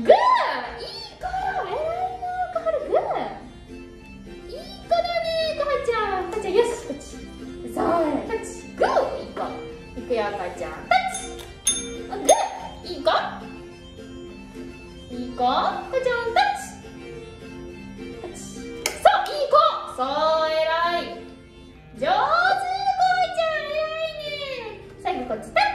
グー。いい子よ、偉いな、小春。グー。いい子だね、小春ちゃん。母ちゃん、よし、こっち。そう、こっち。グー。いい子。いくよ、母ちゃん。タッチ。グー。いい子。いい子。母ちゃん、タッチ。タッチ。そう、いい子。そう、偉い。上手、小春ちゃん、偉いね。最後、こっち。タッチ。